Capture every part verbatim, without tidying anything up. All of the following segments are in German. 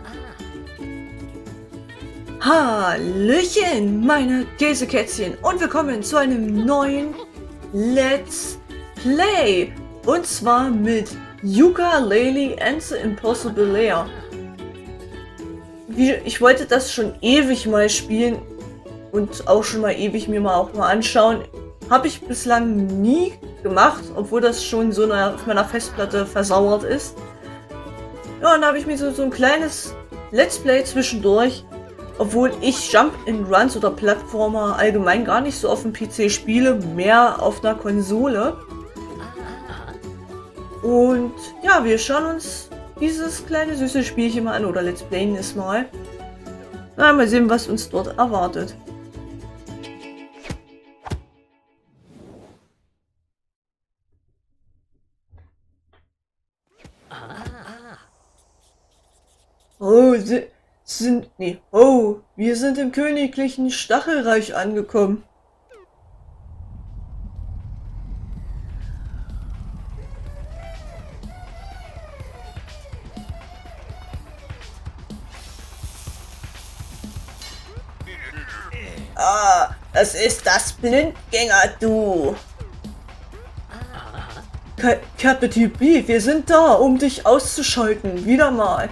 Hallöchen, meine Käsekätzchen und willkommen zu einem neuen Let's Play. Und zwar mit Yooka-Laylee and the Impossible Lair. Wie, ich wollte das schon ewig mal spielen und auch schon mal ewig mir mal auch mal anschauen. Habe ich bislang nie gemacht, obwohl das schon so eine, auf meiner Festplatte versauert ist. Ja, und da habe ich mir so, so ein kleines Let's Play zwischendurch. Obwohl ich Jump-and-Runs oder Plattformer allgemein gar nicht so auf dem P C spiele, mehr auf einer Konsole. Und ja, wir schauen uns dieses kleine süße Spielchen mal an, oder Let's Playen es mal. Na, mal sehen, was uns dort erwartet. Oh, sie sind... Nee. Oh, wir sind im königlichen Stachelreich angekommen. Ah, es ist das Blindgänger-Du. Captain B, wir sind da, um dich auszuschalten. Wieder mal.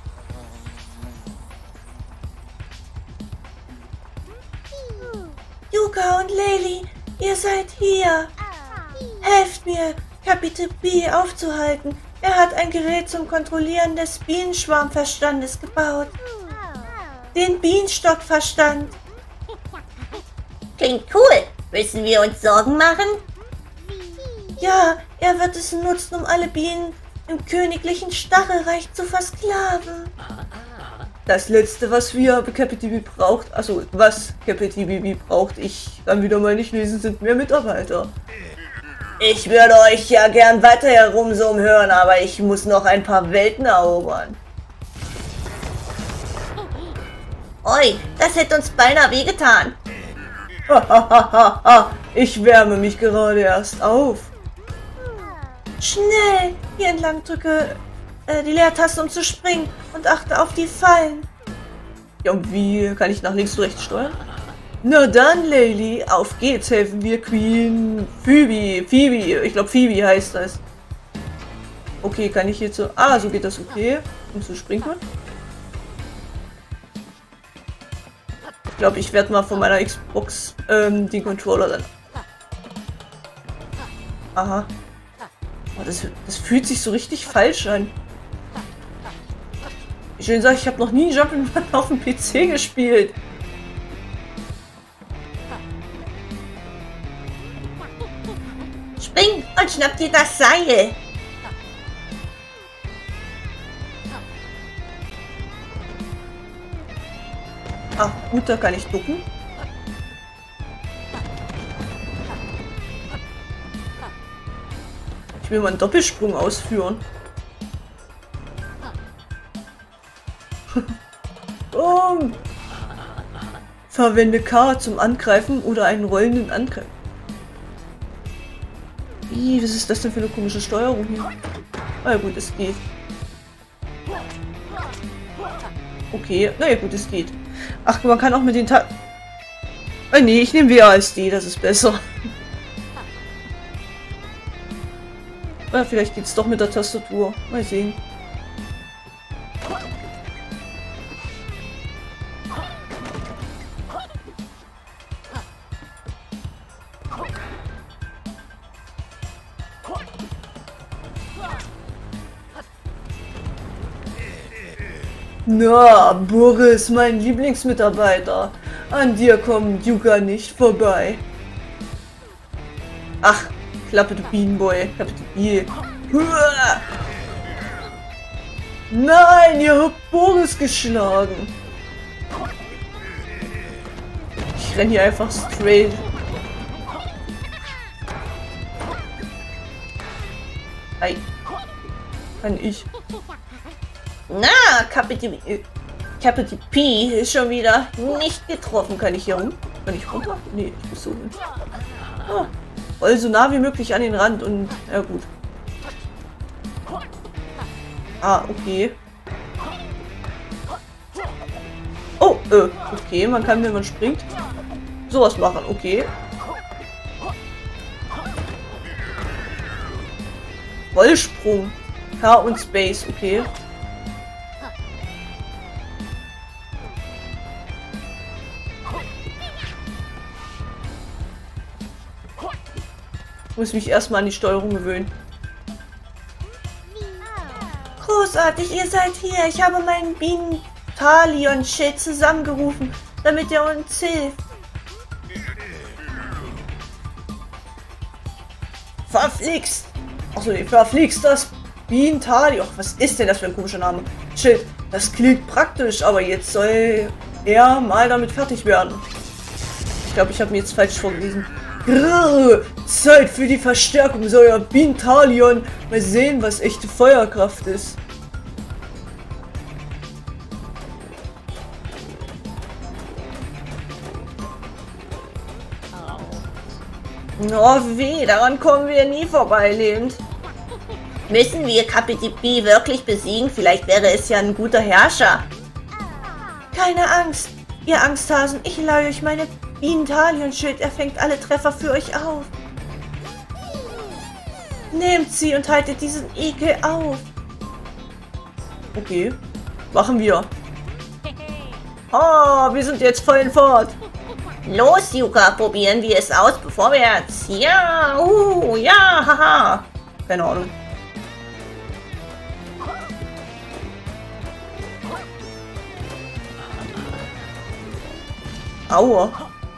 Yooka und Laylee, ihr seid hier. Helft mir, Captain B aufzuhalten. Er hat ein Gerät zum Kontrollieren des Bienenschwarmverstandes gebaut. Den Bienenstockverstand. Klingt cool. Müssen wir uns Sorgen machen? Ja, er wird es nutzen, um alle Bienen im königlichen Stachelreich zu versklaven. Das letzte, was wir Captain B braucht, also was Captain B braucht, ich kann wieder mal nicht lesen, sind mehr Mitarbeiter. Ich würde euch ja gern weiter herumsummen hören, aber ich muss noch ein paar Welten erobern. Oi, das hätte uns beinahe wehgetan. Ich wärme mich gerade erst auf. Schnell, hier entlang drücke äh, die Leertaste, um zu springen, und achte auf die Fallen. Ja, und wie kann ich nach links und rechts steuern? Na dann, Laylee, auf geht's, helfen wir Queen Phoebe, Phoebe, ich glaube Phoebe heißt das. Okay, kann ich hier zu... Ah, so geht das, okay. Und so springt man. Ich glaube, ich werde mal von meiner Xbox ähm, den Controller dann... Aha. Oh, das, das fühlt sich so richtig falsch an. Ich will sagen, ich habe noch nie Jump'n'Run auf dem P C gespielt. Spring und schnapp dir das Seil. Ach gut, da kann ich ducken. Ich will mal einen Doppelsprung ausführen. Boom. Verwende K zum Angreifen oder einen rollenden Angriff. Wie, was ist das denn für eine komische Steuerung hier? Na ja, gut, es geht. Okay, naja gut, es geht. Ach, man kann auch mit den Ta... Oh, nee, ich nehme W A S D, das ist besser. Ja, vielleicht geht's doch mit der Tastatur. Mal sehen. Na, Boris, mein Lieblingsmitarbeiter. An dir kommt Yooka nicht vorbei. Ach, Klappe du Bienenboy. Klappe du Bienen. Nein, ihr habt Boris geschlagen. Ich renne hier einfach straight. Ei. Kann ich. Na, Captain Captain P ist schon wieder nicht getroffen. Kann ich hier rum? Kann ich runter? Nee, ich muss so hin. Ah, voll so nah wie möglich an den Rand und... Ja gut. Ah, okay. Äh, okay, man kann, wenn man springt, sowas machen, okay. Rollsprung. K und Space, okay. Ich muss mich erstmal an die Steuerung gewöhnen. Großartig, ihr seid hier. Ich habe meinen Bienen-Talion-Schild zusammengerufen, damit er uns hilft. Verflixt! Achso, nee, verflixt das Bienen-Talion. Was ist denn das für ein komischer Name? Schild, das klingt praktisch, aber jetzt soll er mal damit fertig werden. Ich glaube, ich habe mir jetzt falsch vorgelesen. Grrr, Zeit für die Verstärkung, soll ja Bienen-Talion. Mal sehen, was echte Feuerkraft ist. Oh weh, daran kommen wir nie vorbei, lebend. Müssen wir Kapitän B wirklich besiegen? Vielleicht wäre es ja ein guter Herrscher. Keine Angst, ihr Angsthasen. Ich leihe euch meine Bienen-Talion-Schild. Er fängt alle Treffer für euch auf. Nehmt sie und haltet diesen Ekel auf. Okay, machen wir. Oh, wir sind jetzt voll in Fahrt. Los, Yuka, probieren wir es aus. Vorwärts. Ja, uh, ja, haha. Keine Ahnung. Aua.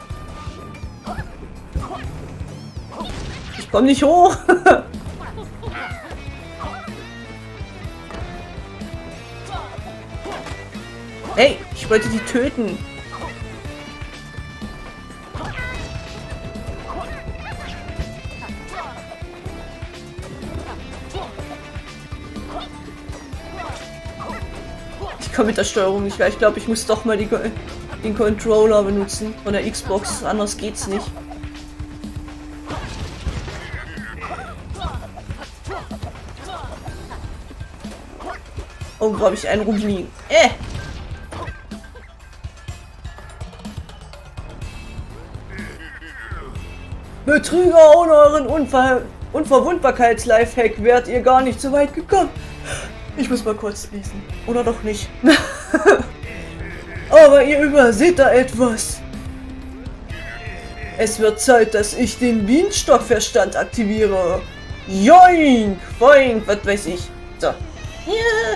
Ich komm nicht hoch. Hey, ich wollte die töten. Ich komme mit der Steuerung nicht weiter. Ich glaube, ich muss doch mal die, den Controller benutzen von der Xbox. Anders geht's nicht. Oh, wo habe ich einen rumliegen? Äh! Betrüger, ohne euren Unver Unverwundbarkeits-Lifehack wärt ihr gar nicht so weit gekommen. Ich muss mal kurz lesen. Oder doch nicht. Aber ihr überseht da etwas. Es wird Zeit, dass ich den Bienenstockverstand aktiviere. Joink! Boink! Was weiß ich. So. Ja.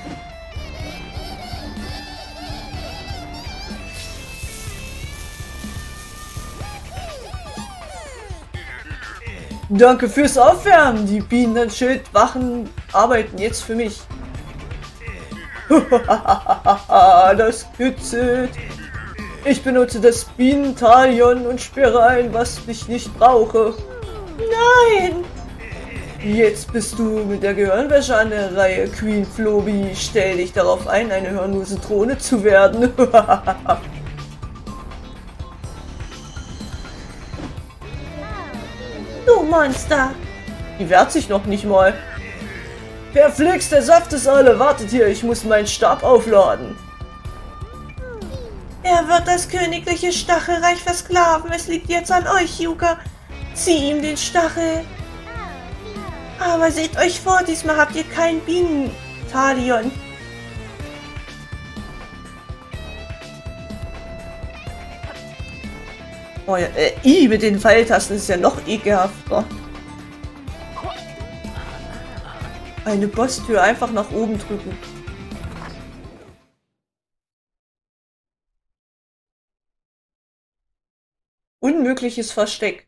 Danke fürs Aufwärmen. Die Bienen-Schildwachen arbeiten jetzt für mich. Das kitzelt. Ich benutze das Bienen-Talion und sperre ein, was ich nicht brauche. Nein! Jetzt bist du mit der Gehirnwäsche an der Reihe, Queen Flobi. Stell dich darauf ein, eine hirnlose Drohne zu werden. Du Monster! Die wehrt sich noch nicht mal. Verflixt, der Saft ist alle. Wartet hier, ich muss meinen Stab aufladen. Er wird das königliche Stachelreich versklaven. Es liegt jetzt an euch, Yuka. Zieh ihm den Stachel. Aber seht euch vor, diesmal habt ihr kein Bienen-Talion. Oh ja, äh, I mit den Pfeiltasten ist ja noch ekelhafter. Eine Bosstür einfach nach oben drücken. Unmögliches Versteck.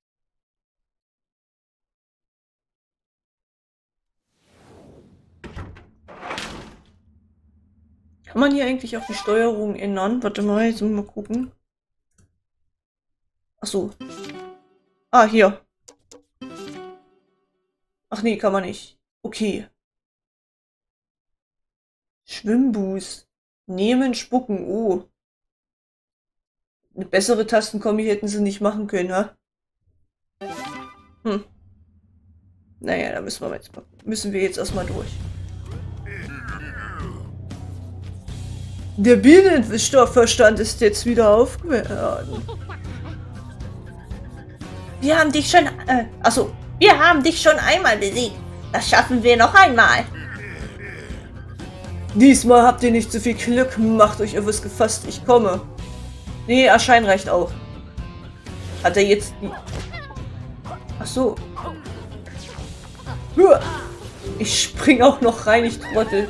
Kann man hier eigentlich auch die Steuerung ändern? Warte mal, jetzt mal gucken. Ach so. Ah, hier. Ach nee, kann man nicht. Okay. Schwimmboost. Nehmen, spucken. Oh. Eine bessere Tastenkombi hätten sie nicht machen können, ha? Hm. Naja, da müssen wir jetzt, müssen wir jetzt erstmal durch. Der Bienenstoffverstand ist jetzt wieder aufgeladen. Wir haben dich schon... Äh, achso, wir haben dich schon einmal besiegt. Das schaffen wir noch einmal. Diesmal habt ihr nicht so viel Glück. Macht euch etwas gefasst. Ich komme. Nee, erscheinen reicht auch. Hat er jetzt... Ach so. Ich spring auch noch rein, ich Trottel.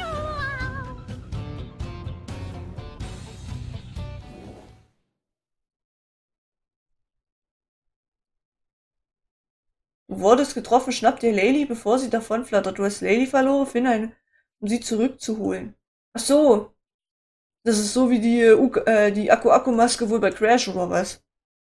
Du wurdest getroffen, schnapp dir Laylee, bevor sie davonflattert. Du hast Laylee verloren, finde eine, um sie zurückzuholen. Ach so. Das ist so wie die, äh, die Akku-Akku-Maske wohl bei Crash oder was?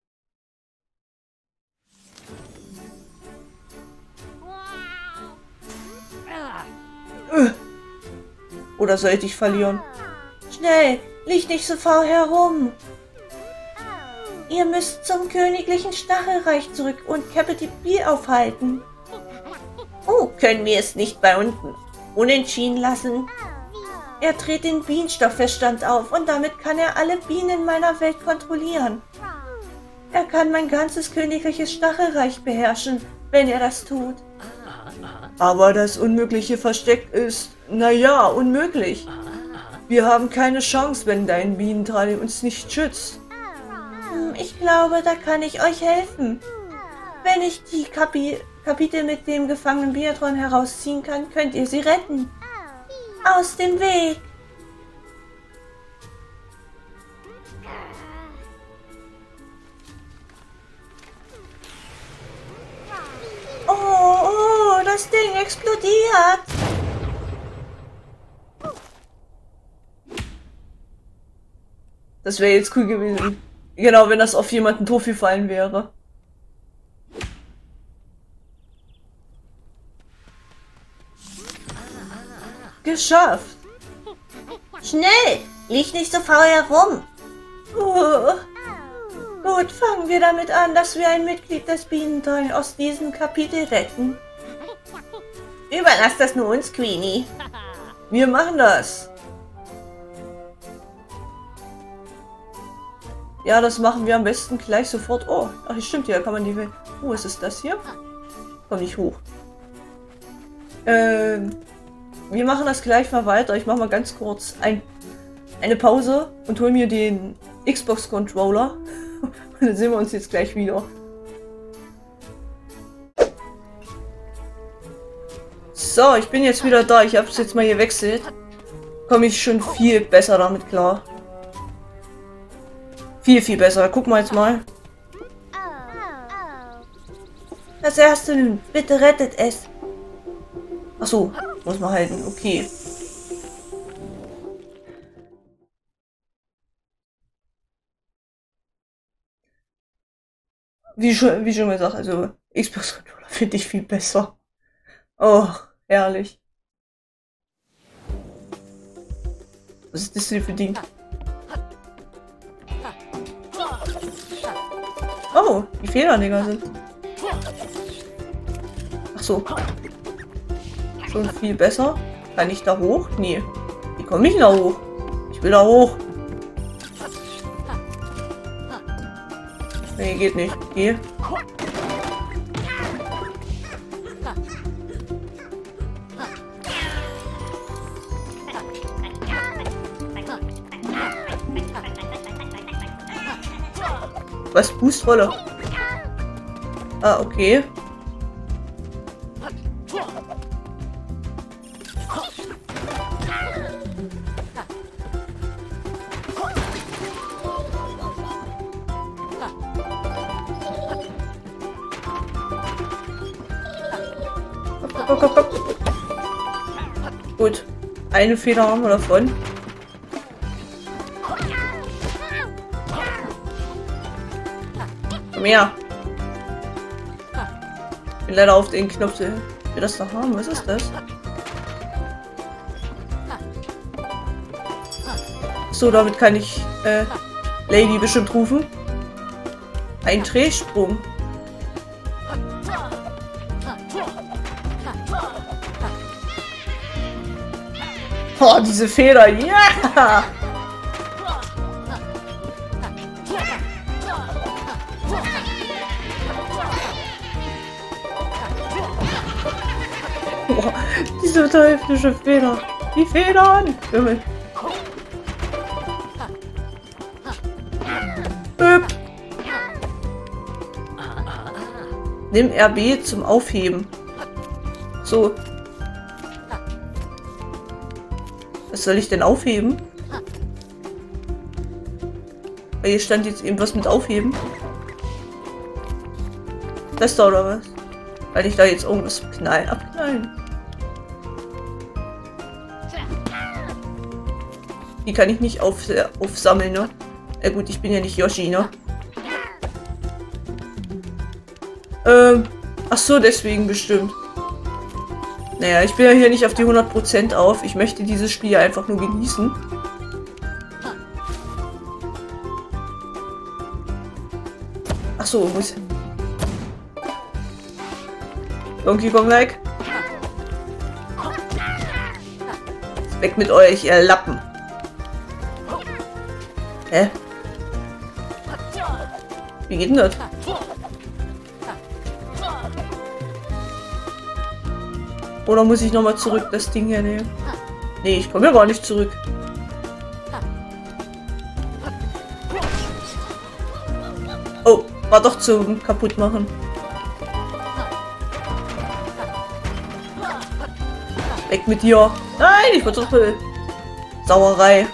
Äh. Oder soll ich dich verlieren? Schnell, liegt nicht so faul herum. Ihr müsst zum königlichen Stachelreich zurück und Capital B aufhalten. Oh, können wir es nicht bei unten unentschieden lassen? Er dreht den Bienenstoffverstand auf und damit kann er alle Bienen meiner Welt kontrollieren. Er kann mein ganzes königliches Stachelreich beherrschen, wenn er das tut. Aber das Unmögliche versteckt ist, naja, unmöglich. Wir haben keine Chance, wenn dein Bienenteil uns nicht schützt. Ich glaube, da kann ich euch helfen. Wenn ich die Kapi Kapitel mit dem gefangenen Biatron herausziehen kann, könnt ihr sie retten. Aus dem Weg! Oh, oh, das Ding explodiert! Das wäre jetzt cool gewesen. Genau, wenn das auf jemanden doof gefallen wäre. Geschafft! Schnell! Lieg nicht so faul herum! Oh. Gut, fangen wir damit an, dass wir ein Mitglied des Bienenteils aus diesem Kapitel retten. Überlass das nur uns, Queenie. Wir machen das! Ja, das machen wir am besten gleich sofort. Oh, ach, stimmt, ja, kann man die Welt... Oh, was ist das hier? Komm nicht hoch. Ähm, wir machen das gleich mal weiter. Ich mache mal ganz kurz ein, eine Pause und hol mir den Xbox-Controller. Und dann sehen wir uns jetzt gleich wieder. So, ich bin jetzt wieder da. Ich habe es jetzt mal gewechselt. Komme ich schon viel besser damit klar. Viel, viel besser. Gucken wir jetzt mal. Das erste, bitte rettet es. Ach so, muss man halten. Okay. Wie schon, wie schon gesagt, also Xbox-Controller finde ich viel besser. Oh, herrlich. Was ist das denn für Ding? Oh, die Federdinger sind. Ach so. Schon viel besser. Kann ich da hoch? Nee. Wie komme ich da hoch? Ich will da hoch. Nee, geht nicht. Okay. Was? Boostrolle? Ah, okay. Hopp, hopp, hopp. Gut. Eine Feder haben wir davon. Komm her. Ich bin leider auf den Knopf. Will das noch haben? Was ist das? So, damit kann ich äh, Lady bestimmt rufen. Ein Drehsprung. Oh, diese Feder, ja! Diese teuflische Feder. Die Federn. Junge. Hüp. Nimm R B zum Aufheben. So. Was soll ich denn aufheben? Weil hier stand jetzt eben was mit Aufheben. Das da oder was? Weil ich da jetzt irgendwas knallen, abknallen. Die kann ich nicht auf, aufsammeln, ne? Ja gut, ich bin ja nicht Yoshi, ne? Ähm, ach so, deswegen bestimmt. Naja, ich bin ja hier nicht auf die hundert Prozent auf. Ich möchte dieses Spiel ja einfach nur genießen. Ach so, muss... Donkey Kong weg. Weg mit euch, ihr Lappen. Hä? Wie geht denn das? Oder muss ich nochmal zurück das Ding hier nehmen? Nee, ich komme ja gar nicht zurück. Oh, war doch zum Kaputtmachen. Weg mit dir. Nein, ich versuche Sauerei.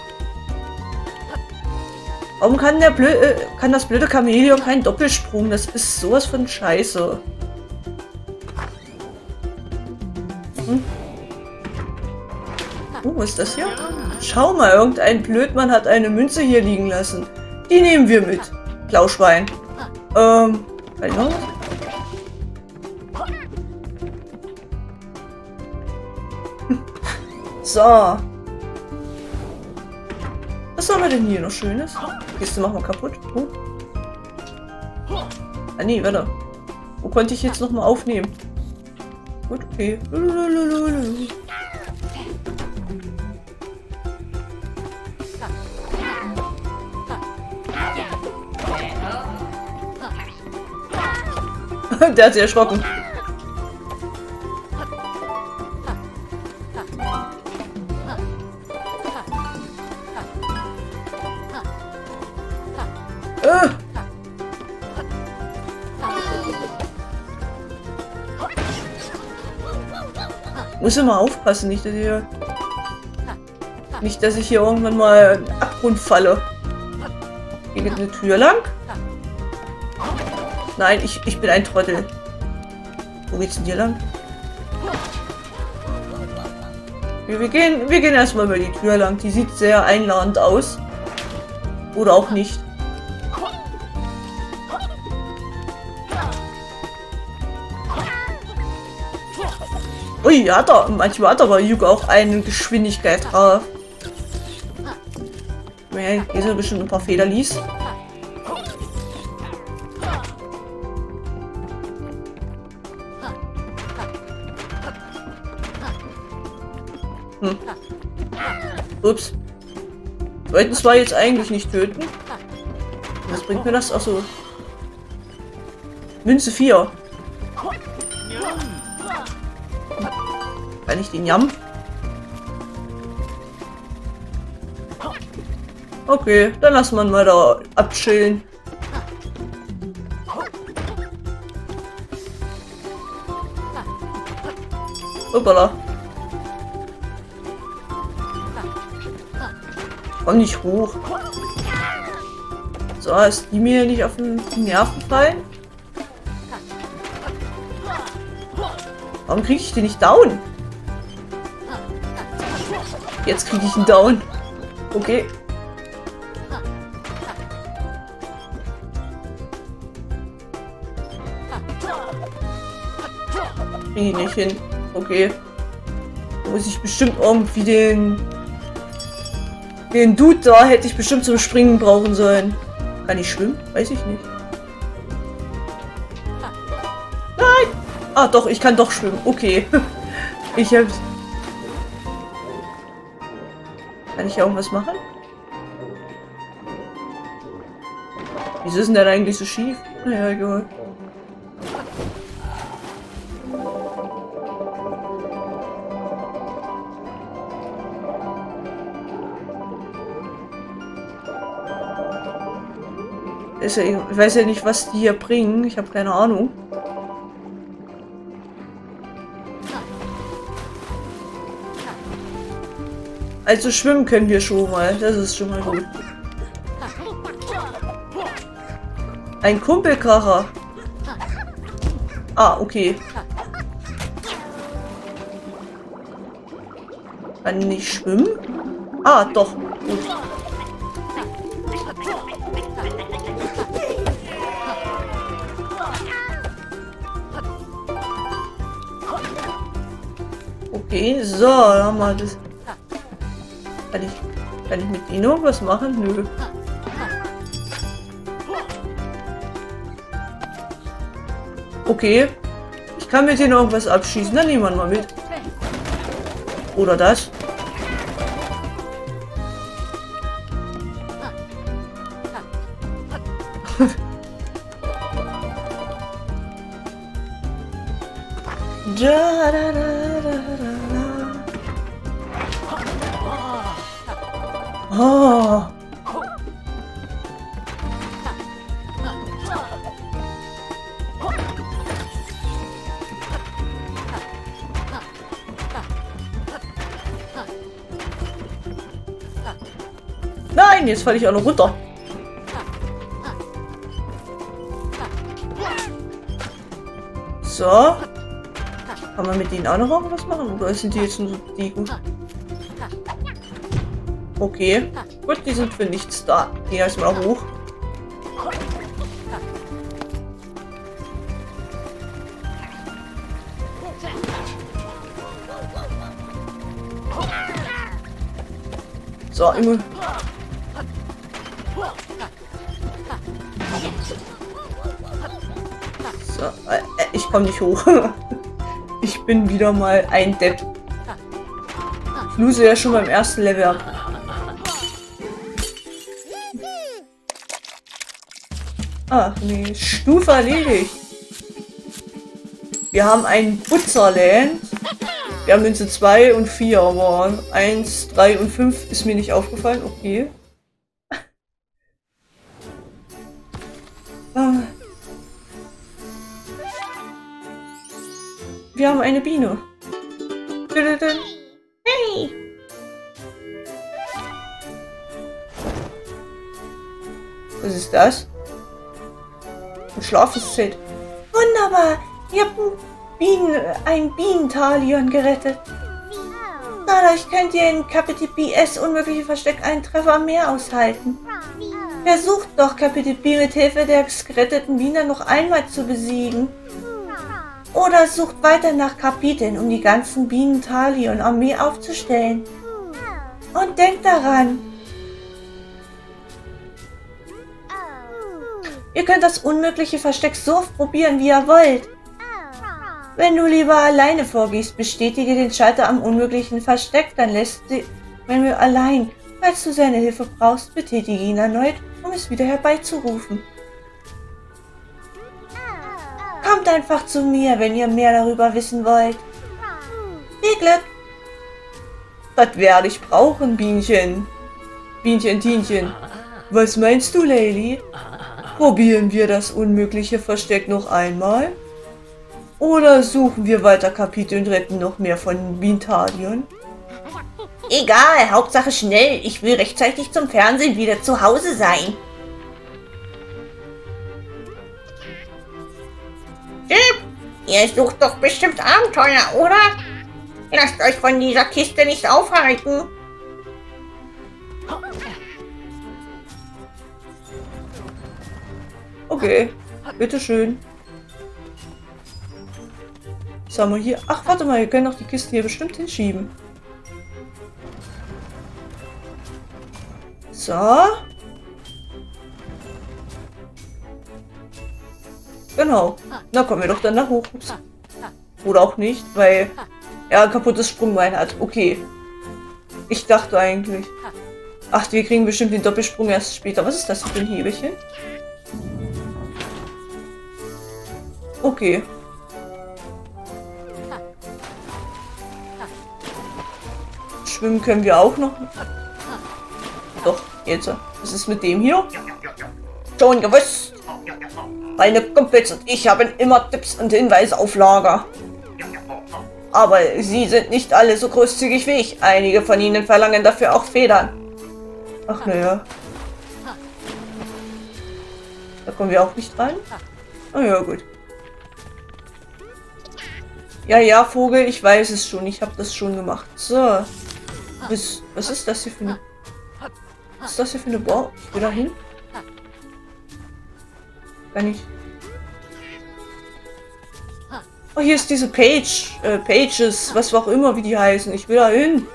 Warum kann der blöde, äh, kann das blöde Chamäleon keinen Doppelsprung? Das ist sowas von Scheiße. Hm? Oh, was ist das hier? Schau mal, irgendein Blödmann hat eine Münze hier liegen lassen. Die nehmen wir mit. Klauschwein. Ähm, kann ich noch was? So. Was haben wir denn hier noch Schönes? Die Kiste machen wir kaputt. Oh. Ah nee, warte. Wo konnte ich jetzt noch mal aufnehmen? Gut, okay. Der hat sich erschrocken. Äh. Muss immer aufpassen, nicht dass, hier, nicht, dass ich hier irgendwann mal in den Abgrund falle. Hier geht eine Tür lang. Nein, ich, ich bin ein Trottel. Wo geht's denn hier lang? Wir, wir, gehen, wir gehen erstmal über die Tür lang. Die sieht sehr einladend aus. Oder auch nicht. Ui, hat er. Manchmal hat aber Yuga auch eine Geschwindigkeit drauf. Hier sind bestimmt ein paar Federlis. Hm. Ups. Wollten zwar jetzt eigentlich nicht töten. Was bringt mir das? Achso. Münze vier. Kann ich den Jam? Okay, dann lassen wir mal da abchillen. Hoppala. Komm nicht hoch. So, ist die mir nicht auf den Nerven fallen? Warum kriege ich den nicht down? Jetzt kriege ich ihn down. Okay. Kriege ich nicht hin. Okay. Da muss ich bestimmt irgendwie den... Den Dude da hätte ich bestimmt zum Springen brauchen sollen. Kann ich schwimmen? Weiß ich nicht. Nein! Ah doch, ich kann doch schwimmen. Okay. Ich hab's... Kann ich irgendwas machen? Wieso ist denn der eigentlich so schief? Naja, egal. Ist ja, ich weiß ja nicht, was die hier bringen. Ich habe keine Ahnung. Also schwimmen können wir schon mal. Das ist schon mal gut. Ein Kumpelkracher. Ah, okay. Kann nicht schwimmen? Ah, doch. Gut. Okay, so, dann haben wir das. Kann ich, kann ich mit ihnen irgendwas machen? Nö. Okay. Ich kann mit denen irgendwas abschießen. Dann nehmen wir mal mit. Oder das. da, da, da, da, da. Oh. Nein, jetzt falle ich auch noch runter. So. Kann man mit denen auch noch irgendwas machen? Oder sind die jetzt nur so Degen? Okay. Gut, die sind für nichts da. Geh erstmal hoch. So, immer. So, äh, ich komme nicht hoch. Ich bin wieder mal ein Depp. Ich lose ja schon beim ersten Level ab. Ach nee, Stufe erledigt. Wir haben ein Butzerland. Wir haben Münze zwei und vier, aber eins, drei und fünf ist mir nicht aufgefallen. Okay. Wir haben eine Biene. Hey! Was ist das? Ein Schlafenszelt. Wunderbar! Ihr habt Bienen, ein Bienentalion gerettet. Dadurch könnt ihr in Kapitel B S unmögliche Versteck einen Treffer mehr aushalten. Versucht doch, Kapitel B mit Hilfe der geretteten Bienen noch einmal zu besiegen. Oder sucht weiter nach Kapiteln, um die ganzen Bienentalion-Armee aufzustellen. Und denkt daran, ihr könnt das unmögliche Versteck so oft probieren, wie ihr wollt. Wenn du lieber alleine vorgehst, bestätige den Schalter am unmöglichen Versteck, dann lässt sie, wenn wir allein, falls du seine Hilfe brauchst, betätige ihn erneut, um es wieder herbeizurufen. Kommt einfach zu mir, wenn ihr mehr darüber wissen wollt. Viel Glück! Das werde ich brauchen, Bienchen. Bienchen, Tienchen. Was meinst du, Layli? Probieren wir das unmögliche Versteck noch einmal? Oder suchen wir weiter Kapitel und retten noch mehr von Bienentalion? Egal, Hauptsache schnell. Ich will rechtzeitig zum Fernsehen wieder zu Hause sein. Chip, ihr sucht doch bestimmt Abenteuer, oder? Lasst euch von dieser Kiste nicht aufhalten. Okay, bitteschön. Was haben wir hier? Ach, warte mal, wir können doch die Kiste hier bestimmt hinschieben. So. Genau. Na, kommen wir doch dann nach hoch. Ups. Oder auch nicht, weil er ein kaputtes Sprungbein hat. Okay. Ich dachte eigentlich. Ach, wir kriegen bestimmt den Doppelsprung erst später. Was ist das für ein Hebelchen? Okay. Schwimmen können wir auch noch. Doch, jetzt. Was ist mit dem hier? schon gewusst. Meine Kumpels und ich haben immer Tipps und Hinweise auf Lager. Aber sie sind nicht alle so großzügig wie ich. Einige von ihnen verlangen dafür auch Federn. Ach naja. Da kommen wir auch nicht rein. Oh ja, gut. Ja, ja, Vogel, ich weiß es schon. Ich habe das schon gemacht. So. Was, was ist das hier für eine... Was ist das hier für eine Bau? Ich will da hin. Kann ich... Oh, hier ist diese Page. Äh, Pages. Was auch immer, wie die heißen. Ich will da hin.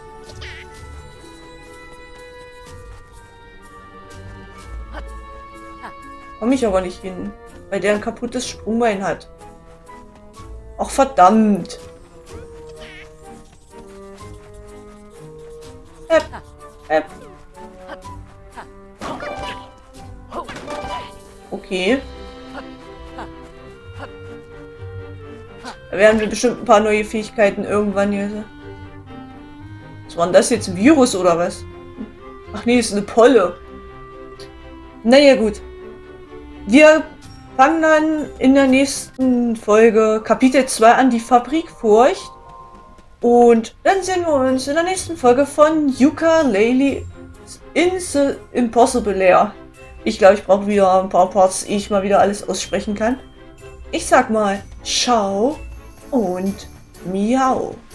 Komme ich aber nicht hin. Weil der ein kaputtes Sprungbein hat. Ach, verdammt. Äpp. Äpp. Okay. Da werden wir bestimmt ein paar neue Fähigkeiten irgendwann hier. Was war denn das jetzt? Ein Virus oder was? Ach nee, ist eine Polle. Naja, gut. Wir fangen dann in der nächsten Folge Kapitel zwei an, die Fabrikfurcht. Und dann sehen wir uns in der nächsten Folge von Yooka-Laylee in the Impossible Lair. Ich glaube, ich brauche wieder ein paar Parts, ehe ich mal wieder alles aussprechen kann. Ich sag mal, ciao und miau.